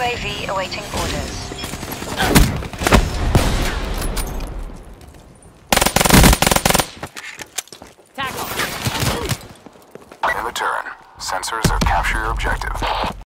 UAV awaiting orders. In the turn, sensors are capture your objective.